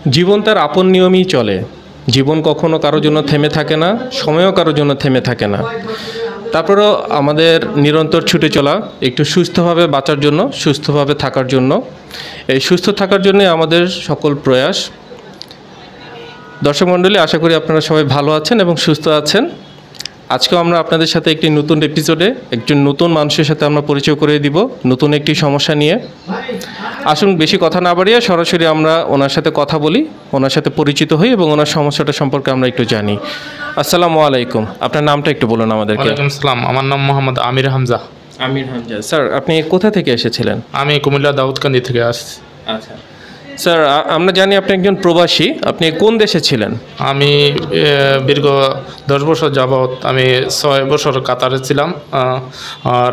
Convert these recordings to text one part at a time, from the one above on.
জীবন তার আপন নিয়মেই চলে। জীবন কখনো কারোর জন্য থেমে থাকে না, সময়ও কারোর জন্য থেমে থাকে না। তারপরেও আমাদের নিরন্তর ছুটে চলা একটু সুস্থভাবে বাঁচার জন্য, সুস্থভাবে থাকার জন্য। এই সুস্থ থাকার জন্য আমাদের সকল প্রয়াস। দর্শক মণ্ডলী, আশা করি আপনারা সবাই ভালো আছেন এবং সুস্থ আছেন। আজকেও আমরা আপনাদের সাথে একটি নতুন এপিসোডে একজন নতুন মানুষের সাথে আমরা পরিচয় করে দিব, নতুন একটি সমস্যা নিয়ে। আসুন বেশি কথা না বাড়িয়ে সরাসরি আমরা ওনার সাথে কথা বলি, ওনার সাথে পরিচিত হই এবং ওনার সমস্যাটা সম্পর্কে আমরা একটু জানি। আসসালামু আলাইকুম, আপনার নামটা একটু বলুন আমাদেরকে। ওয়ালাইকুম আসসালাম, আমার নাম মোহাম্মদ আমির হামজা। আমির হামজা স্যার, আপনি কোথা থেকে এসেছিলেন? আমি কুমিল্লা দাউদকান্দি থেকে আসছি। আচ্ছা স্যার, আমরা জানি আপনি একজন প্রবাসী। আপনি কোন দেশে ছিলেন? আমি দীর্ঘ 10 বছর যাবৎ আমি 6 বছর কাতারে ছিলাম, আর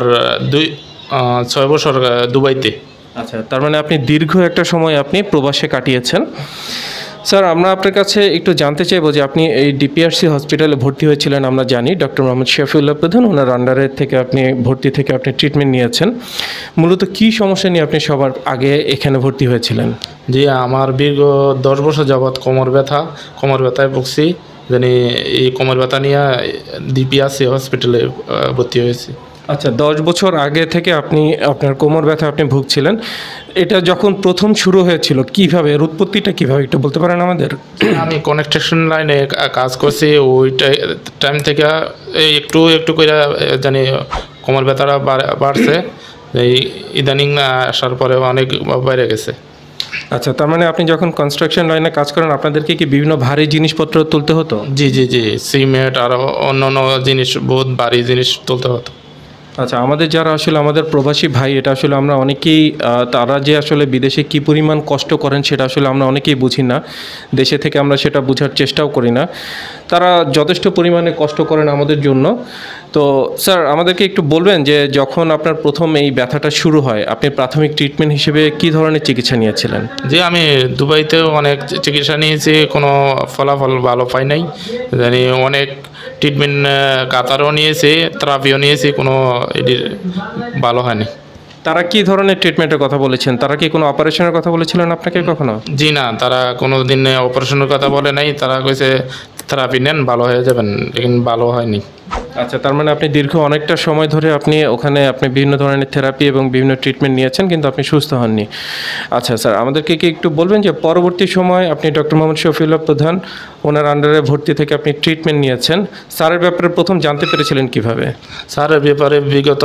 6 বছর দুবাইতে। আচ্ছা, তার মানে আপনি দীর্ঘ একটা সময় আপনি প্রবাসে কাটিয়েছেন। স্যার, আমরা আপনার কাছে একটু জানতে চাইবো যে আপনি এই ডিপিআরসি হসপিটালে ভর্তি হয়েছিলেন। আমরা জানি ডক্টর মোহাম্মদ শফিউল্লাহ প্রধান, ওনার আন্ডারের থেকে আপনি ভর্তি থেকে আপনি ট্রিটমেন্ট নিয়েছেন। মূলত কী সমস্যা নিয়ে আপনি সবার আগে এখানে ভর্তি হয়েছিলেন? জি, আমার দীর্ঘ 10 বছর যাবৎ কোমর ব্যথায় ভুগছি। জানি এই কোমর ব্যথা নিয়ে ডিপিআরসি হসপিটালে ভর্তি হয়েছি। আচ্ছা, 10 বছর আগে থেকে আপনি আপনার কোমর ব্যথা আপনি ভুগছিলেন। এটা যখন প্রথম শুরু হয়েছিল কীভাবে, এর উৎপত্তিটা কীভাবে একটু বলতে পারেন আমাদের? আমি কনেকট্রেকশন লাইনে কাজ করছি, ওই টাইম থেকে একটু একটু করে জানি কোমর ব্যথাটা বাড়ছে। এই ইদানিং আসার পরে অনেক বাইরে গেছে। আচ্ছা, তার মানে আপনি যখন কনস্ট্রাকশন লাইনে কাজ করেন আপনাদেরকে কি বিভিন্ন ভারী জিনিসপত্র তুলতে হতো? জি, সিমেন্ট আর অন্য জিনিস, বহুত ভারী জিনিস তুলতে হতো। আচ্ছা, আমাদের যারা আসলে আমাদের প্রবাসী ভাই, এটা আসলে আমরা অনেকেই, তারা যে আসলে বিদেশে কী পরিমাণ কষ্ট করেন সেটা আসলে আমরা অনেকেই বুঝি না। দেশে থেকে আমরা সেটা বোঝার চেষ্টাও করি না। তারা যথেষ্ট পরিমাণে কষ্ট করেন আমাদের জন্য। তো স্যার, আমাদেরকে একটু বলবেন যে যখন আপনার প্রথম এই ব্যথাটা শুরু হয়, আপনি প্রাথমিক ট্রিটমেন্ট হিসেবে কী ধরনের চিকিৎসা নিয়েছিলেন? জি, আমি দুবাইতেও অনেক চিকিৎসা নিয়েছি, কোনো ফলাফল ভালো পাই নাই। জানি অনেক ট্রিটমেন্ট কাতারও নিয়েছি, থেরাপিও নিয়েছি, কোনো এটির ভালো হয়নি। তারা কী ধরনের ট্রিটমেন্টের কথা বলেছেন? তারা কি কোনো অপারেশনের কথা বলেছিলেন আপনাকে কখনো? জি না, তারা কোনো দিন অপারেশনের কথা বলে নাই। তারা কইছে থেরাপি নেন, ভালো হয়ে যাবেন, লেকিন ভালো হয়নি। আচ্ছা, তার মানে আপনি দীর্ঘ অনেকটা সময় ধরে আপনি ওখানে বিভিন্ন ধরনের থেরাপি এবং বিভিন্ন ট্রিটমেন্ট নিয়েছেন, কিন্তু আপনি সুস্থ হননি। আচ্ছা স্যার, আমাদেরকে কি একটু বলবেন যে পরবর্তী সময় আপনি ডক্টর মোহাম্মদ শফিউল্লাহ প্রধান, ওনার আন্ডারে ভর্তি থেকে আপনি ট্রিটমেন্ট নিয়েছেন। স্যারের ব্যাপারে প্রথম জানতে পেরেছিলেন কিভাবে? স্যারের ব্যাপারে বিগত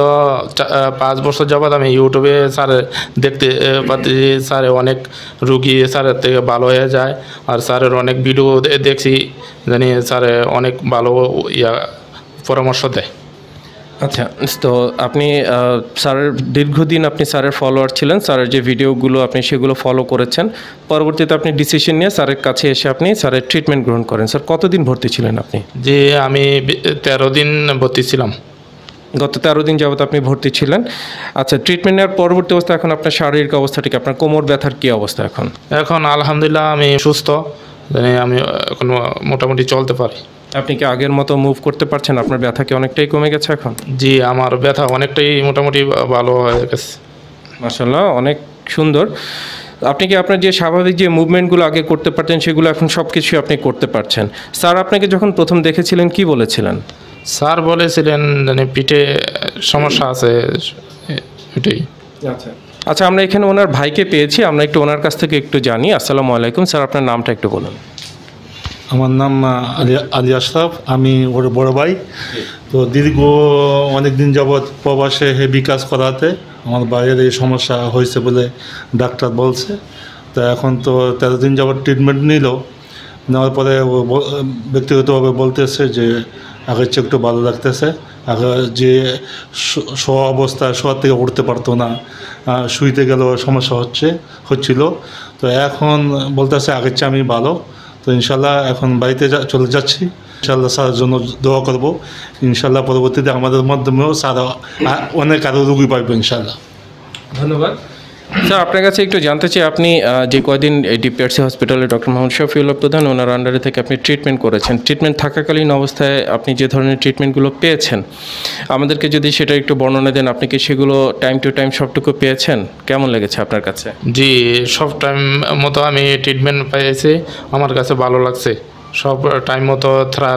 5 বছর যাবৎ আমি ইউটিউবে স্যার দেখতে পাচ্ছি, স্যার অনেক রুগী স্যারের থেকে ভালো হয়ে যায়। আর স্যারের অনেক ভিডিও দেখছি, জানি স্যার অনেক ভালো পরামর্শ দেয়। আচ্ছা, তো আপনি স্যারের দীর্ঘদিন আপনি স্যারের ফলোয়ার ছিলেন, স্যারের যে ভিডিওগুলো আপনি সেগুলো ফলো করেছেন। পরবর্তীতে আপনি ডিসিশন নিয়ে স্যারের কাছে এসে আপনি স্যারের ট্রিটমেন্ট গ্রহণ করেন। স্যার, কতদিন ভর্তি ছিলেন আপনি? যে আমি 13 দিন ভর্তি ছিলাম। গত 13 দিন যাবত আপনি ভর্তি ছিলেন। আচ্ছা, ট্রিটমেন্ট নেওয়ার পরবর্তী অবস্থা, এখন আপনার শারীরিক অবস্থাটা কি? আপনার কোমর ব্যথার কী অবস্থা এখন? এখন আলহামদুলিল্লাহ আমি সুস্থ, আমি এখন মোটামুটি চলতে পারি। আপনি কি আগের মতো মুভ করতে পারছেন? আপনার ব্যথা কি অনেকটাই কমে গেছে এখন? জি, আমার ব্যথা অনেকটাই মোটামুটি ভালো হয়ে গেছে। মাশাআল্লাহ, অনেক সুন্দর। আপনি কি আপনার যে স্বাভাবিক যে মুভমেন্টগুলো আগে করতে পারতেন সেগুলো এখন সব কিছুই আপনি করতে পারছেন? স্যার আপনাকে যখন প্রথম দেখেছিলেন কি বলেছিলেন? স্যার বলেছিলেন মানে পিঠে সমস্যা আছে, এটাই। আচ্ছা, আমরা এখানে ওনার ভাইকে পেয়েছি, আমরা একটু ওনার কাছ থেকে একটু জানি। আসসালামু আলাইকুম স্যার, আপনার নামটা একটু বলুন। আমার নাম আলী আশরাফ, আমি ওর বড় ভাই। তো দীর্ঘ অনেক দিন যাবৎ প্রবাসে হেভি কাজ করাতে আমার ভাইয়ের এই সমস্যা হয়েছে বলে ডাক্তার বলছে। তো এখন তো 13 দিন যাবৎ ট্রিটমেন্ট নেওয়ার পরে ব্যক্তিগতভাবে বলতেছে যে আগের চেয়ে একটু ভালো লাগতেছে। আগে যে শোয়া থেকে উঠতে পারতো না, শুইতে গেলেও সমস্যা হচ্ছিল। তো এখন বলতেছে আগের চেয়ে আমি ভালো। তো ইনশাল্লাহ এখন বাড়িতে চলে যাচ্ছি। ইনশাল্লাহ স্যারের জন্য দোয়া করব। ইনশাল্লাহ পরবর্তীতে আমাদের মাধ্যমেও স্যার অনেক আরও রুগী পাইব ইনশাল্লাহ। ধন্যবাদ। স্যার আপনার কাছে একটু জানতে চাই, আপনি যে কয়দিন এই ডিপিআরসি হসপিটালে ডক্টর মোহাম্মদ শফিউল্লাহ প্রধান ওনার আন্ডারে থেকে আপনি ট্রিটমেন্ট করেছেন, ট্রিটমেন্ট থাকাকালীন অবস্থায় আপনি যে ধরনের ট্রিটমেন্টগুলো পেয়েছেন আমাদেরকে যদি সেটা একটু বর্ণনা দেন, আপনি কি সেগুলো টাইম টু টাইম সবটুকু পেয়েছেন? কেমন লেগেছে আপনার কাছে? জি, সব টাইম মতো আমি ট্রিটমেন্ট পেয়েছি, আমার কাছে ভালো লাগছে। সব টাইম মতো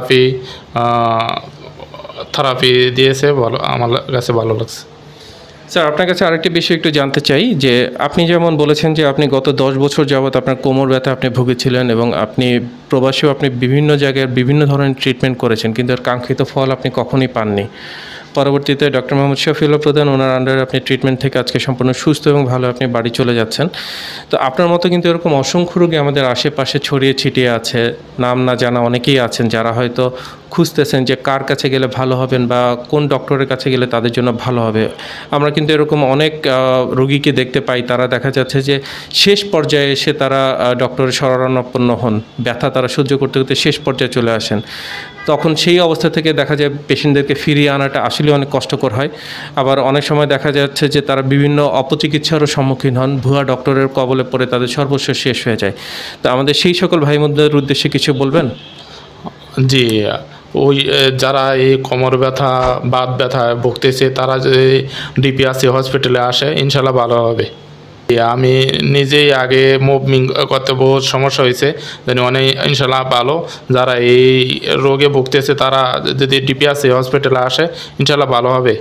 থেরাপি দিয়েছে, ভালো, আমার কাছে ভালো লাগছে। স্যার আপনার কাছে আরেকটি বিষয় একটু জানতে চাই যে আপনি যেমন বলেছেন যে আপনি গত 10 বছর যাবৎ আপনার কোমর ব্যথা আপনি ভুগেছিলেন এবং আপনি প্রবাসীও আপনি বিভিন্ন জায়গায় বিভিন্ন ধরনের ট্রিটমেন্ট করেছেন, কিন্তু এর কাঙ্ক্ষিত ফল আপনি কখনোই পাননি। পরবর্তীতে ডক্টর মোহাম্মদ শফিউল্লাহ প্রধান ওনার আন্ডারে আপনি ট্রিটমেন্ট থেকে আজকে সম্পূর্ণ সুস্থ এবং ভালো আপনি বাড়ি চলে যাচ্ছেন। তো আপনার মতো কিন্তু এরকম অসংখ্য রোগী আমাদের আশেপাশে ছড়িয়ে ছিটিয়ে আছে, নাম না জানা অনেকেই আছেন যারা হয়তো খুঁজতেছেন যে কার কাছে গেলে ভালো হবেন বা কোন ডক্টরের কাছে গেলে তাদের জন্য ভালো হবে। আমরা কিন্তু এরকম অনেক রোগীকে দেখতে পাই, তারা দেখা যাচ্ছে যে শেষ পর্যায়ে এসে তারা ডক্টরের শরণাপন্ন হন, ব্যথা তারা সহ্য করতে করতে শেষ পর্যায়ে চলে আসেন। তখন সেই অবস্থা থেকে দেখা যায় পেশেন্টদেরকে ফিরিয়ে আনাটা আসলে অনেক কষ্টকর হয়। আবার অনেক সময় দেখা যাচ্ছে যে তারা বিভিন্ন অপচিকিৎসারও সম্মুখীন হন, ভুয়া ডক্টরের কবলে পড়ে তাদের সর্বস্ব শেষ হয়ে যায়। তো আমাদের সেই সকল ভাই বোনদের উদ্দেশ্যে কিছু বলবেন? জি, ওই যারা এই কোমর ব্যথা, বাত ব্যথা ভুগতেছে তারা যদি ডিপিআরসি হসপিটালে আসে ইনশাল্লাহ ভালো হবে। আমি নিজেই আগে মুভিং করতে বহুত সমস্যা হয়েছে, জানি অনেক ইনশাল্লাহ ভালো। যারা এই রোগে ভুগতেছে তারা যদি ডিপিআরসি হসপিটালে আসে ইনশাল্লাহ ভালো হবে।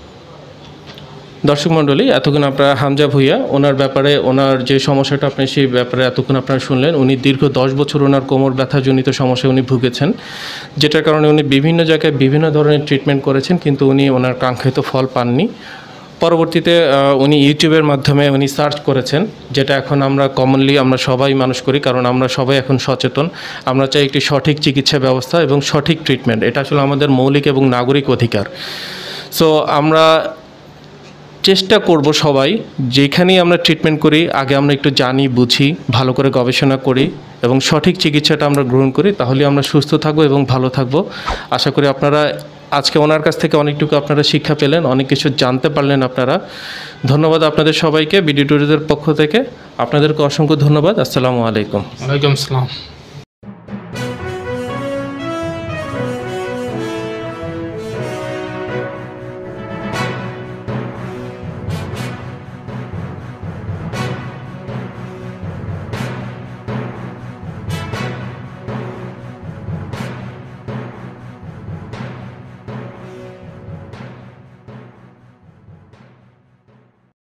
দর্শক মণ্ডলী, এতক্ষণ আপনারা হামজা ভুইয়া ওনার ব্যাপারে, ওনার যে সমস্যাটা আপনি সেই ব্যাপারে এতক্ষণ আপনারা শুনলেন। উনি দীর্ঘ 10 বছর ওনার কোমর ব্যথাজনিত সমস্যায় উনি ভুগেছেন, যেটার কারণে উনি বিভিন্ন জায়গায় বিভিন্ন ধরনের ট্রিটমেন্ট করেছেন, কিন্তু উনি ওনার কাঙ্ক্ষিত ফল পাননি। পরবর্তীতে উনি ইউটিউবের মাধ্যমে উনি সার্চ করেছেন, যেটা এখন আমরা কমনলি আমরা সবাই মানুষ করি, কারণ আমরা সবাই এখন সচেতন। আমরা চাই একটি সঠিক চিকিৎসা ব্যবস্থা এবং সঠিক ট্রিটমেন্ট, এটা আসলে আমাদের মৌলিক এবং নাগরিক অধিকার। সো আমরা চেষ্টা করব সবাই যেখানেই আমরা ট্রিটমেন্ট করি আগে আমরা একটু জানি, বুঝি, ভালো করে গবেষণা করি এবং সঠিক চিকিৎসাটা আমরা গ্রহণ করি, তাহলে আমরা সুস্থ থাকবো এবং ভালো থাকবো। আশা করি আপনারা আজকে ওনার কাছ থেকে অনেকটুকু আপনারা শিক্ষা পেলেন, অনেক কিছু জানতে পারলেন আপনারা। ধন্যবাদ আপনাদের সবাইকে, বিডি ট্যুরিজমের পক্ষ থেকে আপনাদেরকে অসংখ্য ধন্যবাদ। আসসালামু আলাইকুম। ওয়ালাইকুম আসসালাম।